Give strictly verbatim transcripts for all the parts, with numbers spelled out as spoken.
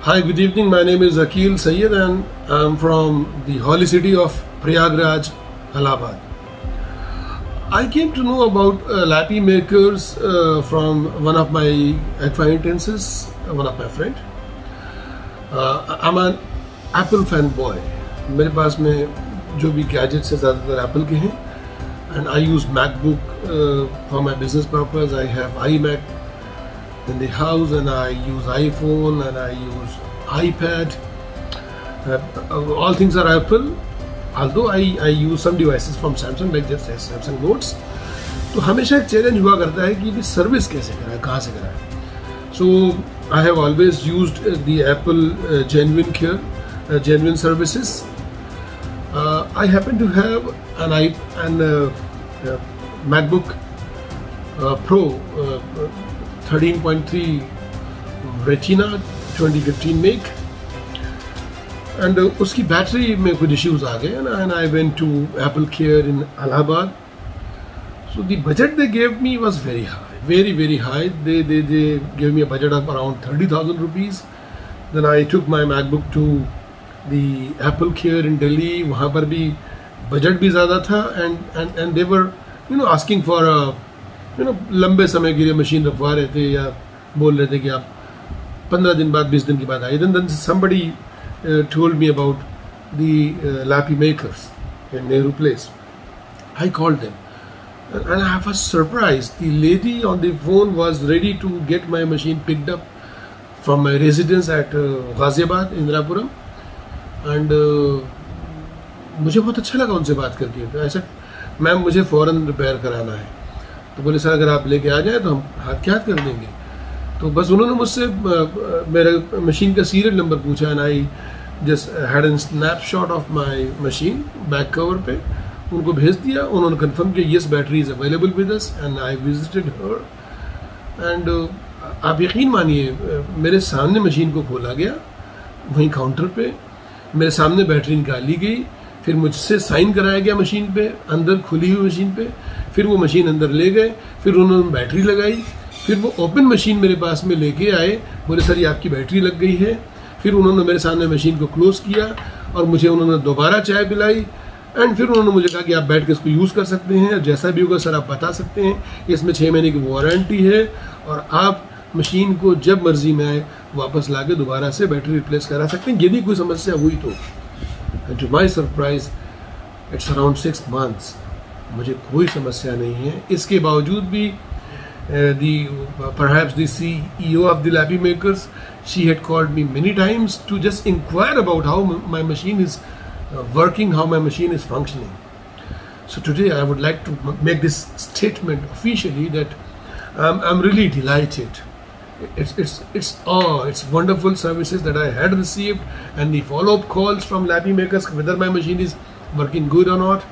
Hi, good evening. My name is Akil Sayyed and I'm from the holy city of Prayagraj, Allahabad. I came to know about uh, lappy makers uh, from one of my acquaintances, one of my friend. Uh, I'm an Apple fanboy. मेरे पास में जो भी gadgets है ज़्यादातर Apple के हैं, and I use MacBook uh, for my business purpose. I have iMac in the house, and I use iPhone, and I use iPad. Uh, all things are Apple, although I, I use some devices from Samsung like just Samsung Notes. तो हमेशा एक challenge हुआ करता है कि भी service कैसे कराएं, कहाँ से कराएं. So I have always used the Apple uh, genuine care, uh, genuine services. Uh, I happen to have an i an uh, uh, MacBook uh, Pro uh, thirteen point three Retina twenty fifteen make, and uh, उसकी battery में कुछ issues आ गए, and I went to Apple Care in Allahabad. So the budget they gave me was very high, very very high. They they they gave me a budget of around thirty thousand rupees. Then I took my MacBook to the Apple Care in Delhi. वहाँ पर भी budget भी ज़्यादा था, and and and they were you know asking for a you know लंबे समय के लिए मशीन रखवा रहे थे या बोल रहे थे कि आप पंद्रह दिन बाद बीस दिन के बाद आइए. Then then somebody uh, told me about the uh, lappy makers in Nehru Place. I called them. And I was surprised. The lady on the phone was ready to get my machine picked up from my residence at uh, Ghaziabad, Indrapuram. And uh, मुझे बहुत अच्छा लगा उनसे बात करके. तो ऐसा ma'am मुझे फ़ौरन रिपेयर कराना है. तो बोले सर अगर आप लेके आ जाए तो हम हाथ के हाथ कर देंगे. तो बस उन्होंने मुझसे मेरे मशीन का सीरियल नंबर पूछा, and I just had an snapshot of my machine back cover पे उनको भेज दिया. उन्होंने कंफर्म किया yes battery is available with us, and I visited her. And आप यकीन मानिए मेरे सामने मशीन को खोला गया, वहीं काउंटर पे मेरे सामने बैटरी निकाली गई, फिर मुझसे साइन कराया गया मशीन पे, अंदर खुली हुई मशीन पे. फिर वो मशीन अंदर ले गए, फिर उन्होंने बैटरी लगाई, फिर वो ओपन मशीन मेरे पास में लेके आए, बोले सर ये आपकी बैटरी लग गई है. फिर उन्होंने मेरे सामने मशीन को क्लोज किया और मुझे उन्होंने दोबारा चाय पिलाई, एंड फिर उन्होंने मुझे कहा कि आप बैठ के इसको यूज़ कर सकते हैं, जैसा भी होगा सर आप बता सकते हैं, इसमें छः महीने की वारंटी है और आप मशीन को जब मर्जी में आए वापस ला के दोबारा से बैटरी रिप्लेस करा सकते हैं यदि कोई समस्या हुई तो. And to my surprise it's around six months, मुझे कोई समस्या नहीं है. इसके बावजूद भी the perhaps the CEO of the Lappy Makers, she had called me many times to just inquire about how my machine is Uh, working, how my machine is functioning. So today I would like to make this statement officially that um, I'm really delighted. It's it's it's oh it's wonderful services that I had received, and the follow-up calls from lappy makers whether my machine is working good or not.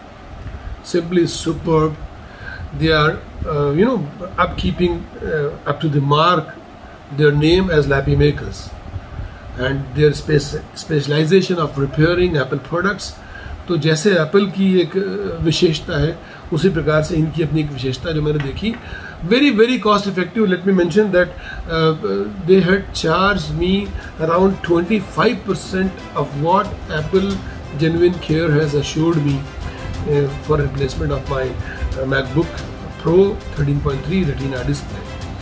Simply superb. They are uh, you know upkeeping uh, up to the mark their name as lappy makers. And their specialization of repairing Apple products. तो जैसे Apple की एक विशेषता है उसी प्रकार से इनकी अपनी एक विशेषता जो मैंने देखी. very very cost effective. Let me mention that uh, they had charged me around twenty-five percent of what Apple Genuine Care has assured me uh, for replacement of my uh, MacBook Pro thirteen point three Retina display.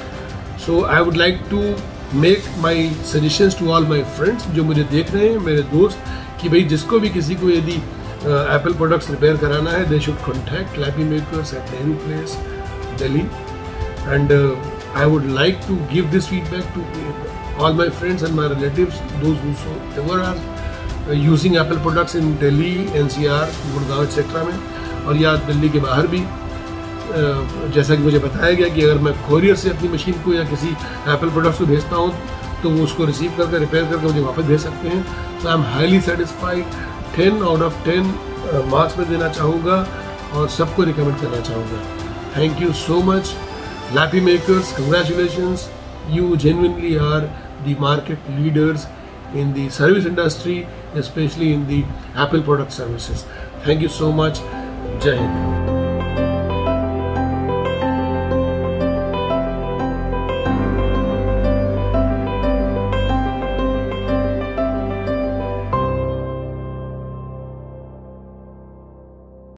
So I would like to make my suggestions to all my friends जो मुझे देख रहे हैं, मेरे दोस्त, कि भाई जिसको भी किसी को यदि एप्पल प्रोडक्ट्स रिपेयर कराना है they should contact Lappy Makers at Nehru Place Delhi. And I would like to give this feedback to all my friends and my relatives those whoever are using Apple products in Delhi, NCR, Gurgaon etcetera में, और या दिल्ली के बाहर भी. Uh, जैसा कि मुझे बताया गया कि अगर मैं कोरियर से अपनी मशीन को या किसी एप्पल प्रोडक्ट्स को भेजता हूँ तो वो उसको रिसीव करके रिपेयर करके मुझे वापस भेज सकते हैं. So I am highly satisfied. Ten out of ten marks में देना चाहूँगा और सबको रिकमेंड करना चाहूँगा. Thank you so much Lappy Makers. Congratulations, you genuinely are the market leaders in the service industry, especially in the Apple product services. Thank you so much. Jai Hind.